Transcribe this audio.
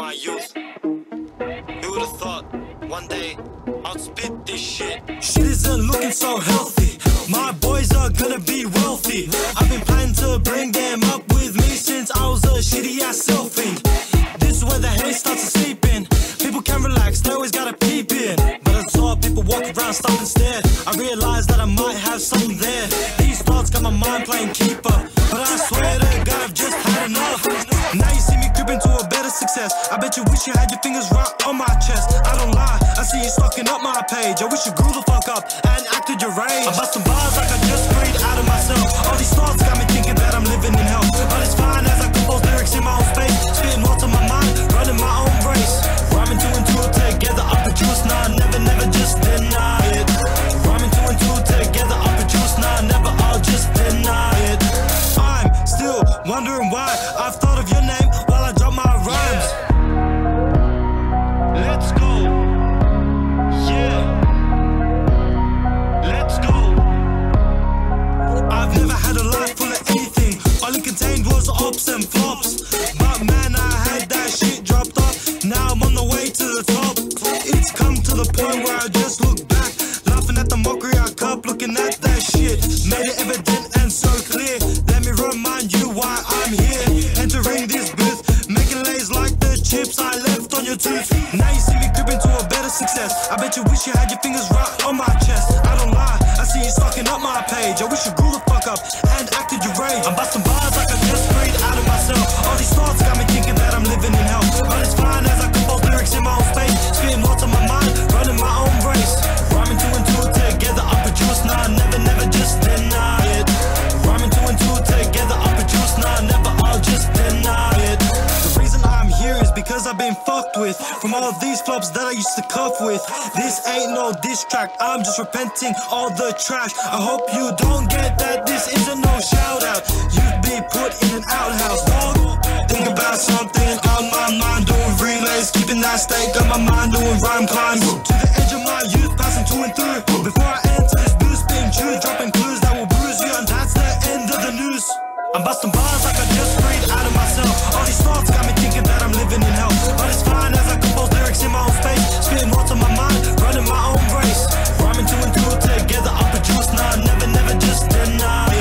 my youth. Who would have thought one day I'd spit this shit? Shit isn't looking so healthy. My boys are gonna be wealthy. I've been planning to bring them up with me since I was a shitty ass selfie. This is where the hate starts to seep in. People can relax, they always gotta peep in. But I saw people walk around, stop and stare. I realized that I might have something there. These thoughts got my mind playing keeper, but I swear to God I've just had enough. Now you see me creeping to a better success. I bet you wish you had your fingers right on my chest. I don't lie, I see you stalking up my page. I wish you grew the fuck up and acted your rage. I'm busting bars like I just breathed out of myself. All these thoughts got me thinking that I'm living in hell, but it's fine as I compose lyrics in my own space. Spitting what's on my mind, running my own race. Rhyming two and two together, I produce. Nah, never just deny it. Rhyming two and two together, I produce. Nah, never, I'll just deny it. I'm still wondering why I've thought of your name while I drop my rhymes. Let's go. Yeah. Let's go. I've never had a life full of anything. All it contained was ups and flops. But man, I had that shit dropped off. Now I'm on the way to the top. It's come to the point where I just look back, laughing at the mockery I cop, looking at that shit. Made it evident and so clear. Let me remind you why I'm here. Entering this booth, making lays like the chips I left on your tooth. Now you see me creeping to a better success. I bet you wish you had your fingers right on my chest. I don't lie, I see you stalking up my page. I wish you grew the fuck up and acted your rage. I'm busting bars like I just breathed out of myself. All these thoughts got me thinking that I'm living in hell, but it's fine as I compose lyrics in my own space. Spitting what's on my mind, running my own race. Rhyming two and two together, I produce. Nah, never just deny it. Rhyming two and two together, I produce. Nah, never, I'll just deny it. The reason I'm here is because I've been fucked with from all of these flops that I used to cuff with. This ain't no diss track, I'm just repenting all the trash. I hope you don't get that this isn't no shout out. You'd be put in an outhouse, dog. Think about something on my mind, doing relays, keeping that state on my mind, doing rhyme climbs. To the edge of my youth, passing to and through. Before I enter this booth, spitting truth, dropping clues that will bruise you, and that's the end of the news. I'm busting bars like I just breathed out of myself. All these thoughts got me thinking that I'm living in hell, but it's fine as I compose lyrics in my own space. Spitting what's on my mind, running my own race. Rhyming two and two together, I produce. Nah, never just deny